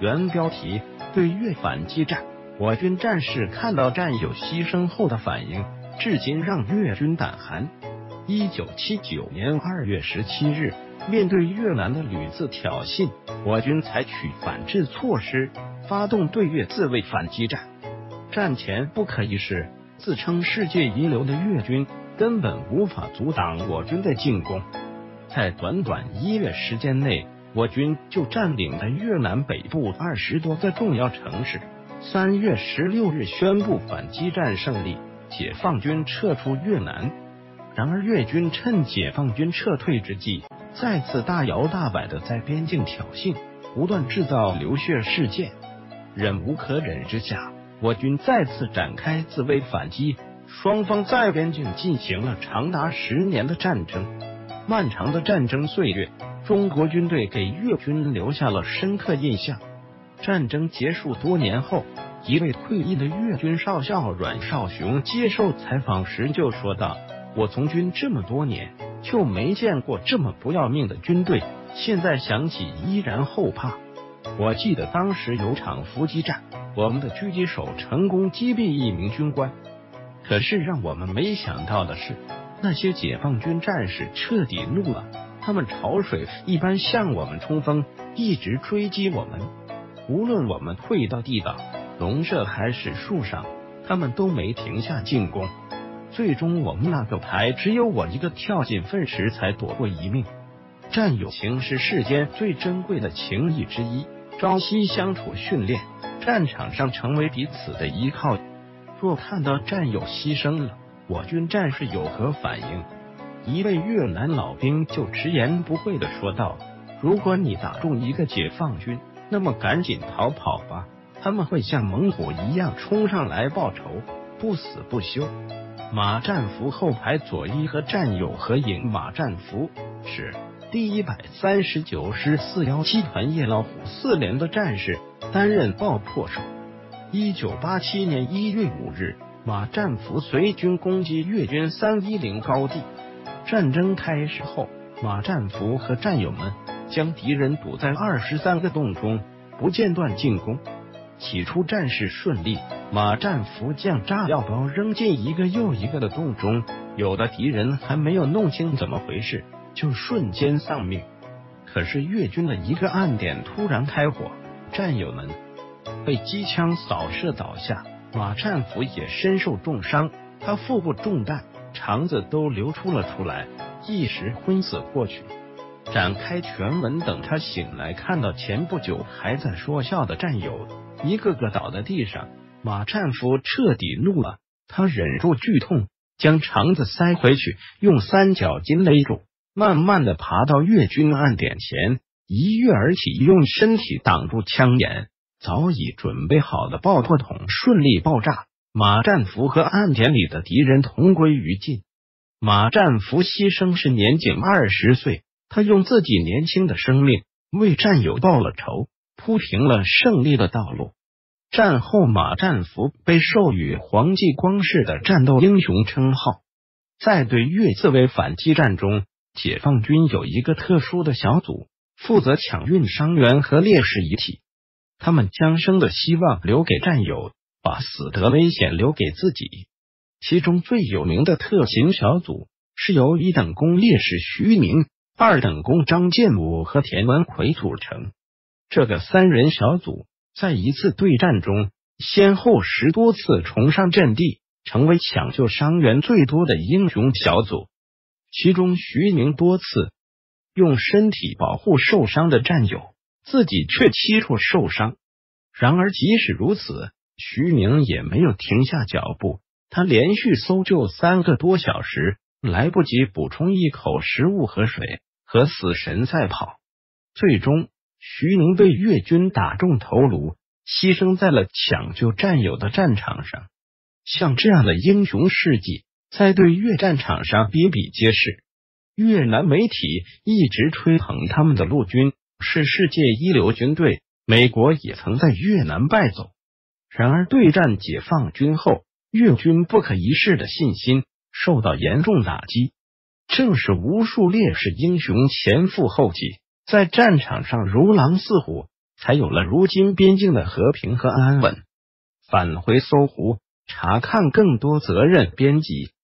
原标题：对越反击战。我军战士看到战友牺牲后的反应，至今让越军胆寒。1979年2月17日，面对越南的屡次挑衅，我军采取反制措施，发动对越自卫反击战。战前不可一世，自称世界一流的越军根本无法阻挡我军的进攻。在短短1月时间内，我军就占领了越南北部20多个重要城市。3月16日宣布反击战胜利，解放军撤出越南。然而越军趁解放军撤退之际，再次大摇大摆的在边境挑衅，不断制造流血事件。忍无可忍之下，我军再次展开自卫反击，双方在边境进行了长达10年的战争。漫长的战争岁月，中国军队给越军留下了深刻印象。战争结束多年后，一位退役的越军少校阮少雄接受采访时就说道：“我从军这么多年，就没见过这么不要命的军队，现在想起依然后怕。我记得当时有场伏击战，我们的狙击手成功击毙一名军官。可是让我们没想到的是，那些解放军战士彻底怒了，他们潮水一般向我们冲锋，一直追击我们。无论我们退到地道、农舍还是树上，他们都没停下进攻。最终我们那个排只有我一个跳进粪池才躲过一命。战友情是世间最珍贵的情谊之一，朝夕相处训练，战场上成为彼此的依靠。若看到战友牺牲了，我军战士有何反应？一位越南老兵就直言不讳地说道：“如果你打中一个解放军，那么赶紧逃跑吧，他们会像猛虎一样冲上来报仇，不死不休。”马战俘后排左一和战友合影。马战俘是第139师417团夜老虎4连的战士，担任爆破手。1987年1月5日，马战俘随军攻击越军310高地。战争开始后，马战俘和战友们将敌人堵在23个洞中，不间断进攻。起初战事顺利，马战俘将炸药包扔进一个又一个的洞中，有的敌人还没有弄清怎么回事，就瞬间丧命。可是越军的一个暗点突然开火，战友们被机枪扫射倒下，马战俘也身受重伤，他腹部中弹，肠子都流出了出来，一时昏死过去。展开全文，等他醒来，看到前不久还在说笑的战友一个个倒在地上，马战俘彻底怒了，他忍住剧痛，将肠子塞回去，用三角巾勒住，慢慢的爬到越军暗点前，一跃而起，用身体挡住枪眼，早已准备好的爆破筒顺利爆炸，马战俘和暗点里的敌人同归于尽。马战俘牺牲时年仅20岁，他用自己年轻的生命为战友报了仇，铺平了胜利的道路。战后马战俘被授予黄继光式的战斗英雄称号。在对越自卫反击战中，解放军有一个特殊的小组，负责抢运伤员和烈士遗体，他们将生的希望留给战友，把死的危险留给自己。其中最有名的特勤小组是由1等功烈士徐明、2等功张建武和田文奎组成。这个3人小组在一次对战中，先后10多次冲上阵地，成为抢救伤员最多的英雄小组。其中徐明多次用身体保护受伤的战友，自己却七处受伤。然而即使如此，徐明也没有停下脚步，他连续搜救3个多小时，来不及补充一口食物和水，和死神赛跑。最终徐明被越军打中头颅，牺牲在了抢救战友的战场上。像这样的英雄事迹在对越战场上比比皆是。越南媒体一直吹捧他们的陆军是世界一流军队，美国也曾在越南败走。然而对战解放军后，越军不可一世的信心受到严重打击。正是无数烈士英雄前赴后继，在战场上如狼似虎， 才有了如今边境的和平和安稳。返回搜狐，查看更多责任编辑。